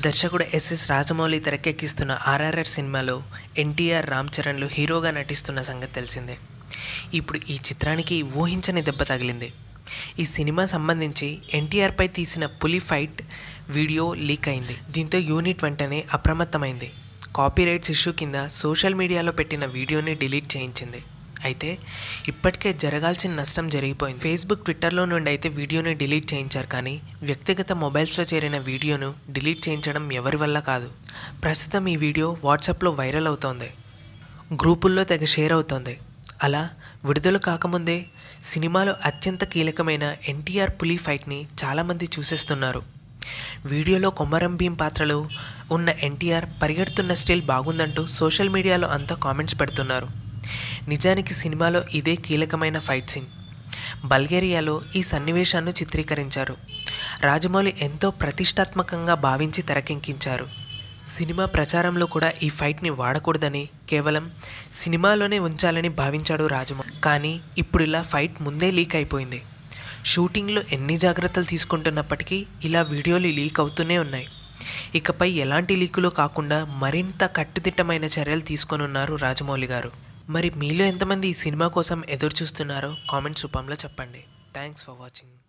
దర్శకుడు ఎస్ఎస్ రాజమౌళి తెరకెక్కిస్తున్న ఆర్ఆర్ఆర్ సినిమాలో ఎన్టీఆర్, రామ్ చరణ్లు హీరోగా నటిస్తున్న సంగతి తెలిసిందే. ఇప్పుడు ఈ చిత్రానికి ఊహించని దెబ్బ తగిలింది. ఈ సినిమా సంబంధించి ఎన్టీఆర్పై తీసిన పులి ఫైట్ వీడియో లీక్ అయింది. దీంతో యూనిట్ వెంటనే అప్రమత్తమైంది. కాపీరైట్స్ ఇష్యూ కింద సోషల్ మీడియాలో పెట్టిన వీడియోని డిలీట్ చేయించింది. అయితే ఇప్పటికే జరగాల్సిన నష్టం జరిగిపోయింది. ఫేస్బుక్, ట్విట్టర్లో నుండి అయితే వీడియోని డిలీట్ చేయించారు, కానీ వ్యక్తిగత మొబైల్స్లో చేరిన వీడియోను డిలీట్ చేయించడం ఎవరి వల్ల కాదు. ప్రస్తుతం ఈ వీడియో వాట్సాప్లో వైరల్ అవుతోంది, గ్రూపుల్లో తెగ షేర్ అవుతోంది. అలా విడుదల కాకముందే సినిమాలో అత్యంత కీలకమైన ఎన్టీఆర్ పులి ఫైట్ని చాలామంది చూసేస్తున్నారు. వీడియోలో కొమరం భీం పాత్రలో ఉన్న ఎన్టీఆర్ పరిగెడుతున్న స్టిల్ బాగుందంటూ సోషల్ మీడియాలో అంతా కామెంట్స్ పెడుతున్నారు. నిజానికి సినిమాలో ఇదే కీలకమైన ఫైట్ సీన్. బల్గేరియాలో ఈ సన్నివేశాన్ని చిత్రీకరించారు. రాజమౌళి ఎంతో ప్రతిష్టాత్మకంగా భావించి తెరకెక్కించారు. సినిమా ప్రచారంలో కూడా ఈ ఫైట్ని వాడకూడదని, కేవలం సినిమాలోనే ఉంచాలని భావించాడు రాజమౌళి. కానీ ఇప్పుడు ఇలా ఫైట్ ముందే లీక్ అయిపోయింది. షూటింగ్లో ఎన్ని జాగ్రత్తలు తీసుకుంటున్నప్పటికీ ఇలా వీడియోలు లీక్ అవుతూనే ఉన్నాయి. ఇకపై ఎలాంటి లీకులు కాకుండా మరింత కట్టుదిట్టమైన చర్యలు తీసుకొనున్నారు రాజమౌళి గారు. మరి మీలో ఎంతమంది ఈ సినిమా కోసం ఎదురు చూస్తున్నారో కామెంట్స్ రూపంలో చెప్పండి. Thanks for watching.